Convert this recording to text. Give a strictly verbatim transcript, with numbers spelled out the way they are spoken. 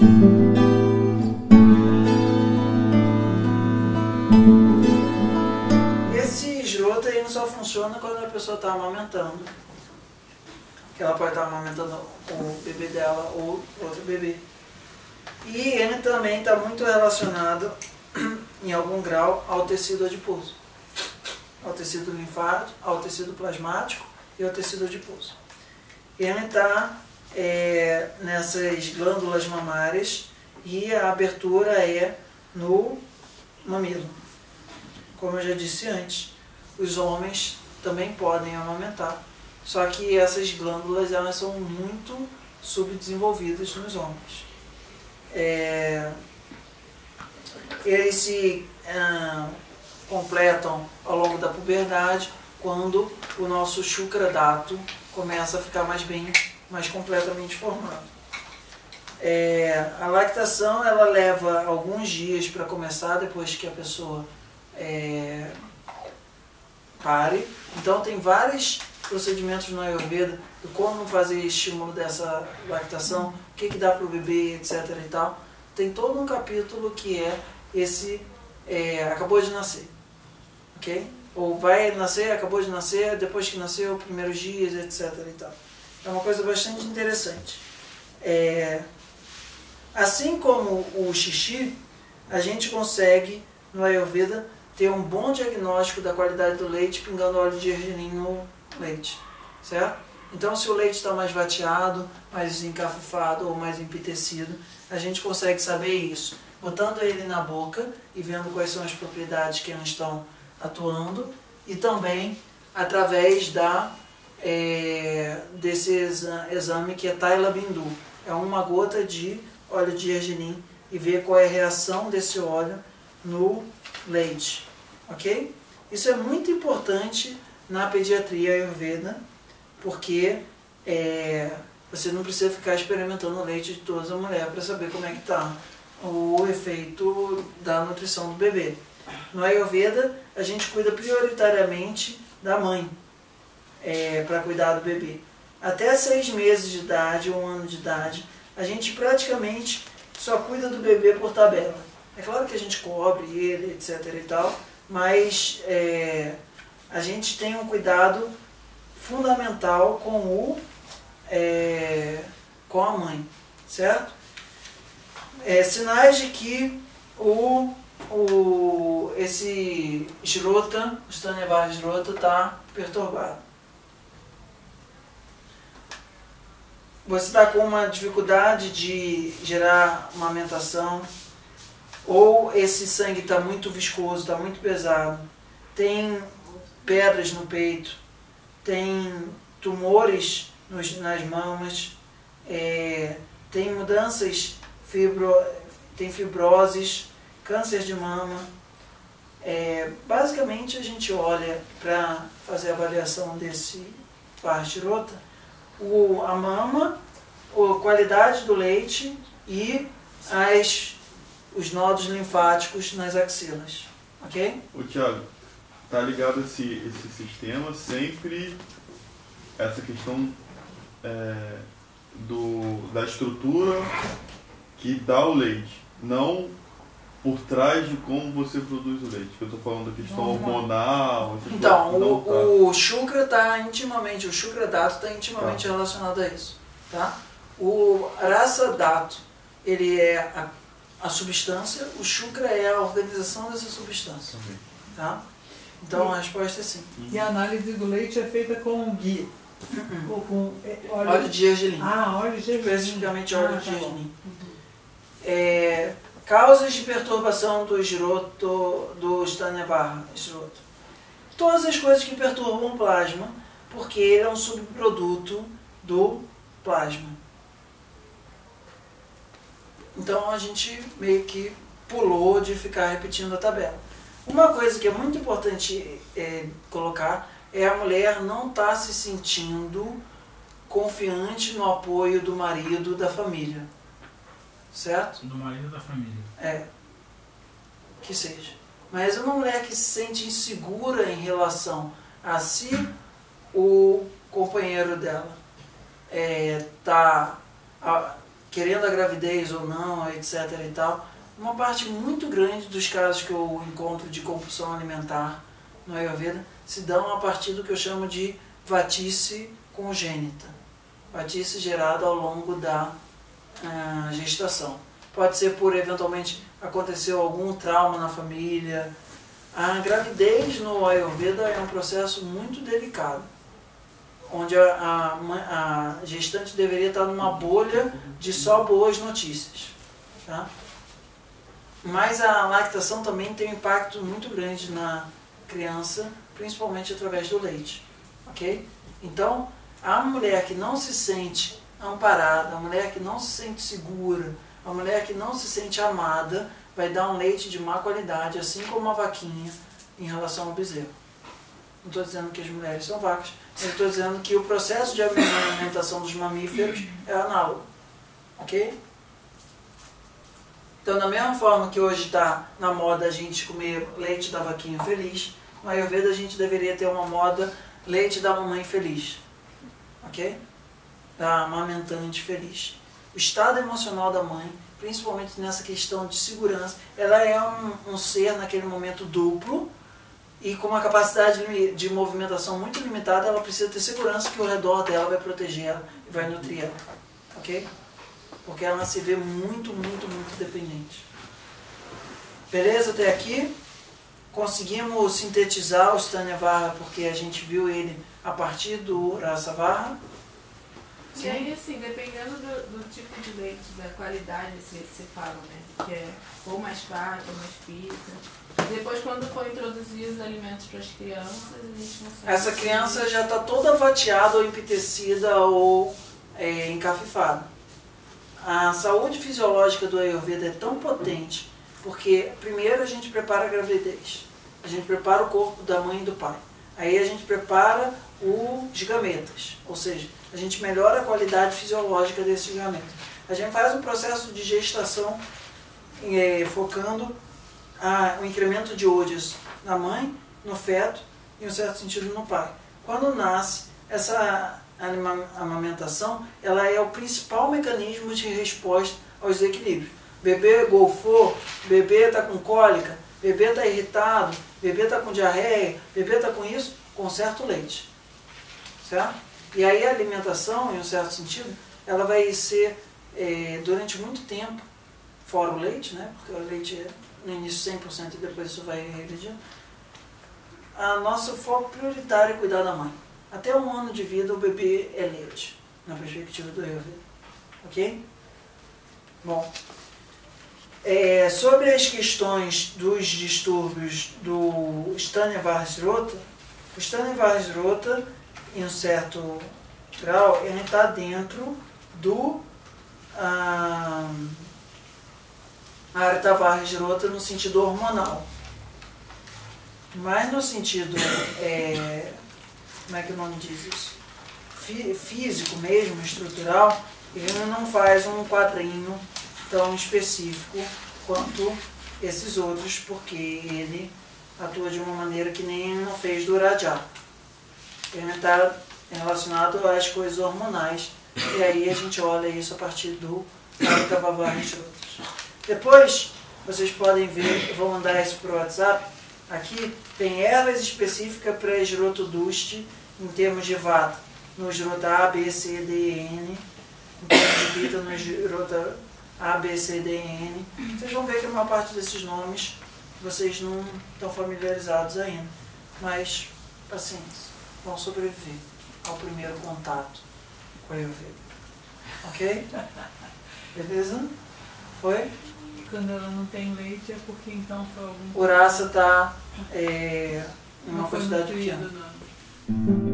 Esse esgoto aí não só funciona quando a pessoa está amamentando, que ela pode estar amamentando o bebê dela ou outro bebê. E ele também está muito relacionado, em algum grau, ao tecido adiposo, ao tecido linfático, ao tecido plasmático e ao tecido adiposo. Ele está é, nessas glândulas mamárias e a abertura é no mamilo. Como eu já disse antes, os homens também podem amamentar, só que essas glândulas elas são muito subdesenvolvidas nos homens. É, eles se ah, completam ao longo da puberdade, quando o nosso chucra-dato começa a ficar mais bem, mais completamente formado. É, a lactação ela leva alguns dias para começar, depois que a pessoa é, pare. Então tem vários procedimentos no Ayurveda de como fazer estímulo dessa lactação, o que, que dá para o bebê, etc e tal. Tem todo um capítulo que é esse é, acabou de nascer, ok? Ou vai nascer, acabou de nascer, depois que nasceu, primeiros dias, etc e tal. É uma coisa bastante interessante. É, assim como o xixi, a gente consegue no Ayurveda ter um bom diagnóstico da qualidade do leite pingando óleo de gergelim no leite, certo? Então, se o leite está mais vateado, mais encafufado ou mais empitecido, a gente consegue saber isso, botando ele na boca e vendo quais são as propriedades que eles estão atuando, e também através da, é, desse exa exame que é Taila Bindu. É uma gota de óleo de gergelim e ver qual é a reação desse óleo no leite, ok? Isso é muito importante na pediatria Ayurveda, porque é, você não precisa ficar experimentando o leite de toda a mulher para saber como é que está o efeito da nutrição do bebê. No Ayurveda, a gente cuida prioritariamente da mãe, é, para cuidar do bebê. Até seis meses de idade, um ano de idade, a gente praticamente só cuida do bebê por tabela. É claro que a gente cobre ele, etc e tal, mas é, a gente tem um cuidado fundamental com o é, com a mãe, certo? É, sinais de que o, o esse Shrota, o Stanevar Shrota está perturbado. Você está com uma dificuldade de gerar uma amamentação, ou esse sangue está muito viscoso, está muito pesado, tem pedras no peito, tem tumores nos, nas mamas, é, tem mudanças, fibro, tem fibroses, câncer de mama. É, basicamente a gente olha para fazer a avaliação desse Vartirota, o, a mama, a qualidade do leite e as, os nodos linfáticos nas axilas, ok? Ô Thiago, tá ligado esse, esse sistema sempre, essa questão é, do, da estrutura que dá o leite, não por trás de como você produz o leite, que eu tô falando da questão hormonal. Então, o, o Shukra está intimamente, o Shukra Dato está intimamente tá. relacionado a isso, tá? O Rasa Dato, ele é a, a substância, o Shukra é a organização dessa substância, okay. tá? Então a resposta é sim. E a análise do leite é feita com guia? Uhum. Ou com óleo... óleo de gergelim. Ah, óleo de gergelim. Especificamente óleo ah, de tá gergelim. Uhum. É, causas de perturbação do escroto, do Stanevar escroto. Todas as coisas que perturbam o plasma, porque ele é um subproduto do plasma. Então a gente meio que pulou de ficar repetindo a tabela. Uma coisa que é muito importante é, colocar é a mulher não estar tá se sentindo confiante no apoio do marido, da família. Certo? Do marido da família. É. Que seja. Mas uma mulher que se sente insegura em relação a se o companheiro dela é, tá, a, querendo a gravidez ou não, etc e tal, uma parte muito grande dos casos que eu encontro de compulsão alimentar no Ayurveda se dão a partir do que eu chamo de vatice congênita, vatice gerada ao longo da uh, gestação. Pode ser por, eventualmente, aconteceu algum trauma na família. A gravidez no Ayurveda é um processo muito delicado, onde a, a, a gestante deveria estar numa bolha de só boas notícias. Tá? Mas a lactação também tem um impacto muito grande na criança, principalmente através do leite. Ok? Então, a mulher que não se sente amparada, a mulher que não se sente segura, a mulher que não se sente amada, vai dar um leite de má qualidade, assim como a vaquinha, em relação ao bezerro. Não estou dizendo que as mulheres são vacas, mas estou dizendo que o processo de alimentação dos mamíferos é análogo. Ok? Então, da mesma forma que hoje está na moda a gente comer leite da vaquinha feliz, no Ayurveda a gente deveria ter uma moda leite da mamãe feliz. Ok? Da amamentante feliz. O estado emocional da mãe, principalmente nessa questão de segurança, ela é um, um ser naquele momento duplo e com uma capacidade de movimentação muito limitada. Ela precisa ter segurança que o redor dela vai proteger ela e vai nutrir ela. Ok? Porque ela se vê muito, muito, muito dependente. Beleza até aqui? Conseguimos sintetizar o Stanyavara porque a gente viu ele a partir do Rasavara. E aí, assim, dependendo do, do tipo de leite, da qualidade, você, você fala, né? Que é ou mais fraca, ou mais pita. Depois, quando for introduzir os alimentos para as crianças, a gente não sabe. Essa criança já está toda vateada ou empetecida ou é, encafifada. A saúde fisiológica do Ayurveda é tão potente porque, primeiro, a gente prepara a gravidez. A gente prepara o corpo da mãe e do pai. Aí a gente prepara os gametas, ou seja, a gente melhora a qualidade fisiológica desses gametas. A gente faz um processo de gestação é, focando a, o incremento de ódios na mãe, no feto e, em um certo sentido, no pai. Quando nasce, essa amamentação ela é o principal mecanismo de resposta aos desequilíbrios. Bebê golfou, bebê está com cólica, bebê está irritado, bebê está com diarreia, bebê está com isso, conserta o leite. Certo? E aí a alimentação, em um certo sentido, ela vai ser, é, durante muito tempo, fora o leite, né? Porque o leite é no início cem por cento e depois isso vai regredindo, a nosso foco prioritário é cuidar da mãe. Até um ano de vida o bebê é leite, na perspectiva do Ayurveda. Ok? Bom, é, sobre as questões dos distúrbios do Stanyavara-Rota, o Stanyavara-Rota, em um certo grau, ele está dentro do ah, Artavara-Rota no sentido hormonal. Mas no sentido, é, como é que o nome diz isso? Físico mesmo, estrutural, ele não faz um quadrinho tão específico quanto esses outros, porque ele atua de uma maneira que nem não fez do Raja. Ele está relacionado às coisas hormonais, e aí a gente olha isso a partir do Artavara-Rota. Depois, vocês podem ver, eu vou mandar isso para o WhatsApp. Aqui tem ervas específicas para Jrotodushti em termos de vata, no Jrota A, B, C, D e N, em termos de Pitta no Jrota A, B, C, D e N. Vocês vão ver que a maior parte desses nomes vocês não estão familiarizados ainda, mas paciência, vão sobreviver ao primeiro contato com a Ayurveda. Ok? Beleza? Foi? Quando ela não tem leite é porque então foi algum... O raça está é, em uma não foi quantidade nutrido, pequena. não.